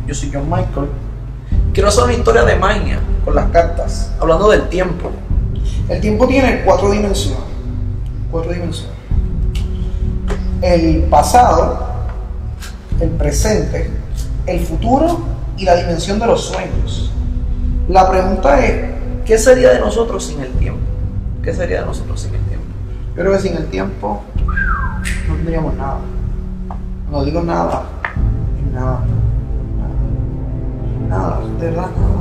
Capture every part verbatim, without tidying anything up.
Yo soy John Michael. Quiero hacer una historia de magia con las cartas, hablando del tiempo. El tiempo tiene cuatro dimensiones. Cuatro dimensiones. El pasado, el presente, el futuro y la dimensión de los sueños. La pregunta es, ¿qué sería de nosotros sin el tiempo? ¿Qué sería de nosotros sin el tiempo? yo creo que sin el tiempo no tendríamos nada. No digo nada, es nada. Nada, de verdad nada.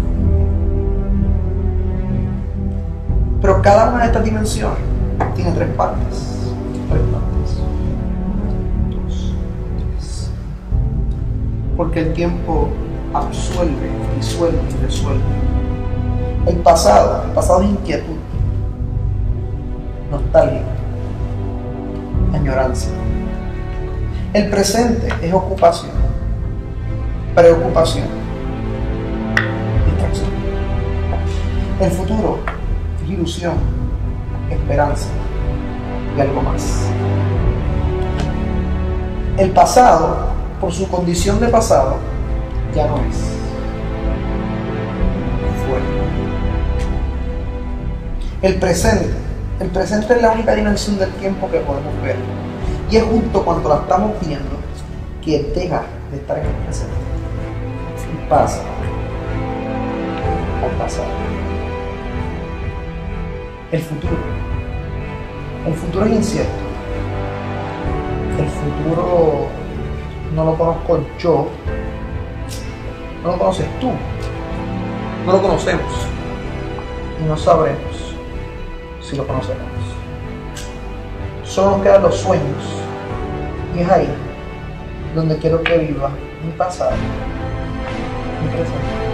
Pero cada una de estas dimensiones tiene tres partes. Tres partes. Una, dos, tres. Porque el tiempo absuelve, disuelve y resuelve. El pasado, el pasado es inquietud, nostalgia, añoranza. El presente es ocupación, preocupación, distracción. El futuro es ilusión, esperanza y algo más. El pasado, por su condición de pasado, ya no es. Fue. El presente, el presente es la única dimensión del tiempo que podemos ver. Y es justo cuando la estamos viendo que deja de estar en el presente y pasa al pasado. El futuro. El futuro es incierto. El futuro no lo conozco yo, no lo conoces tú, No lo conocemos. y no sabremos si lo conocemos. Solo nos quedan los sueños, y es ahí donde quiero que viva mi pasado, mi presente.